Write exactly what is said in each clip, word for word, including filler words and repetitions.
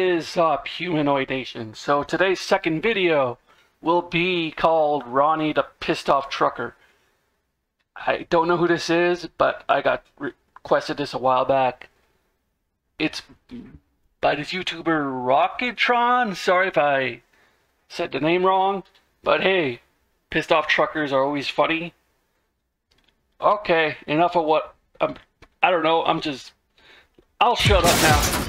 is up, Humanoid Nation? So today's second video will be called Ronnie the Pissed Off Trucker. I don't know who this is, but I got requested this a while back. It's by this YouTuber Rocketron. Sorry if I said the name wrong, but hey, pissed off truckers are always funny. Okay, enough of what I'm, I don't know, I'm just, I'll shut up now.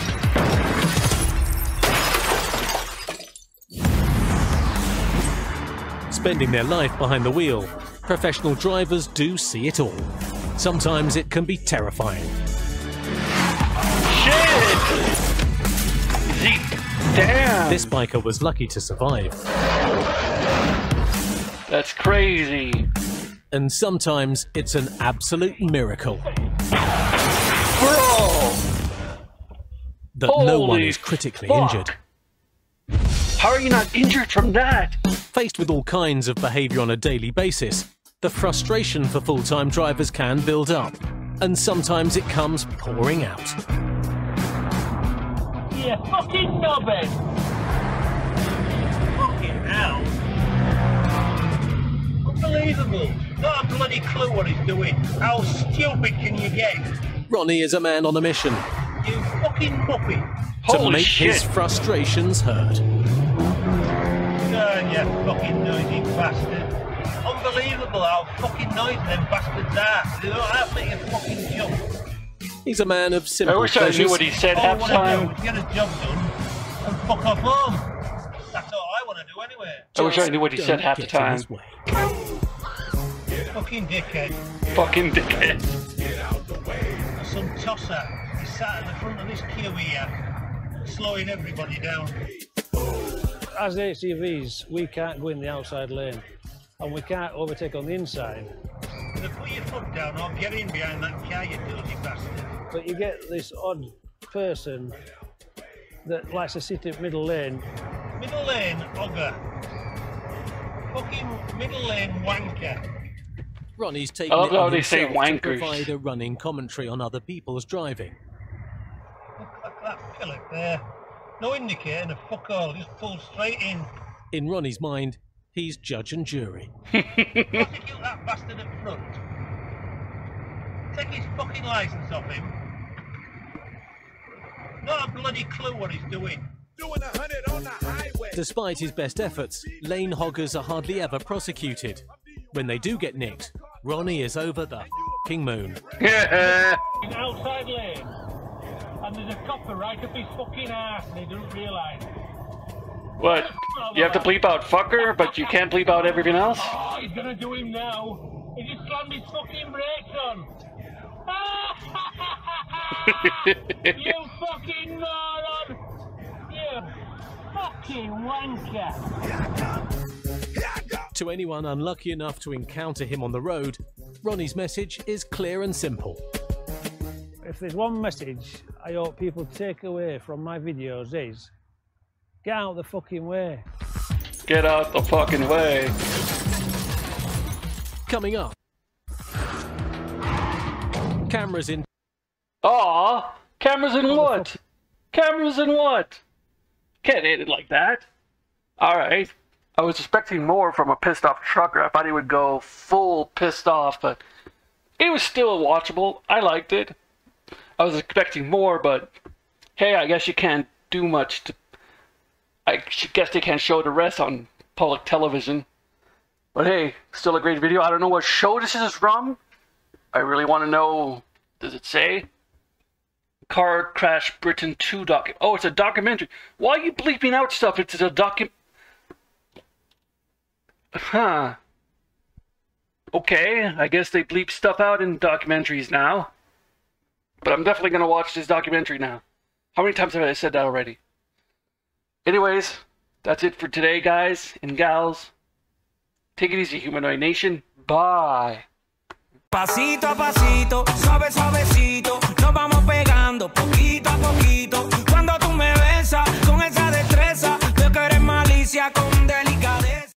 Spending their life behind the wheel, professional drivers do see it all. Sometimes it can be terrifying. Shit! Damn! This biker was lucky to survive. That's crazy. And sometimes it's an absolute miracle. Bro! That no one Holy is critically fuck. injured. How are you not injured from that? Faced with all kinds of behaviour on a daily basis, the frustration for full-time drivers can build up, and sometimes it comes pouring out. You fucking knobhead! Fucking hell! Unbelievable! Not a bloody clue what he's doing. How stupid can you get? Ronnie is a man on a mission. You fucking muppet! To Holy make shit. his frustrations heard. God, you fucking noisy bastard! Unbelievable how fucking noisy them bastards are. They don't have to make a fucking jump. He's a man of simple I wish I pleasures. knew what he said All I half want time. to do is get a job done and fuck off home. That's all I want to do anyway. I wish I knew what he Just said half the don't get in time. his way. Fucking dickhead. Fucking dickhead. Some tosser. He's sat at the front of this queue here, slowing everybody down. As H C Vs, we can't go in the outside lane, and we can't overtake on the inside. Either put your foot down or get in behind that car, you dirty bastard. But you get this odd person that likes to sit in middle lane. Middle lane, ogre. Fucking middle lane wanker. Ronnie's taken I love it how on they say himself to wankers. provide a running commentary on other people's driving. Look at that Philip there. No indicator and a fuck all, just pull straight in. In Ronnie's mind, he's judge and jury. Prosecute that bastard up front. Take his fucking licence off him. Not a bloody clue what he's doing. Doing a hundred on the highway. Despite his best efforts, lane hoggers are hardly ever prosecuted. When they do get nicked, Ronnie is over the f***ing moon. Yeah. In outside lane, and there's a copper right up his fucking ass, and he doesn't realise. What? You have to bleep out fucker, but you can't bleep out everything else? Oh, he's gonna do him now. He just slammed his fucking brakes on. You fucking moron! You fucking wanker! To anyone unlucky enough to encounter him on the road, Ronnie's message is clear and simple. If there's one message I hope people take away from my videos is, get out the fucking way. Get out the fucking way. Coming up, cameras in. Aw, cameras in what? Cameras in what? Can't hit it like that. Alright. I was expecting more from a pissed off trucker. I thought he would go full pissed off, but it was still watchable. I liked it. I was expecting more, but hey, I guess you can't do much to... I guess they can't show the rest on public television. But hey, still a great video. I don't know what show this is from. I really want to know... Does it say? Car Crash Britain two doc... Oh, it's a documentary. Why are you bleeping out stuff? It's a docu... Huh. Okay, I guess they bleep stuff out in documentaries now. But I'm definitely going to watch this documentary now. How many times have I said that already? Anyways, that's it for today, guys and gals. Take it easy, Humanoid Nation. Bye. Pasito a pasito, suave suavecito, nos vamos pegando poquito a poquito. Cuando tú me besas con esa destreza, veo que eres malicia con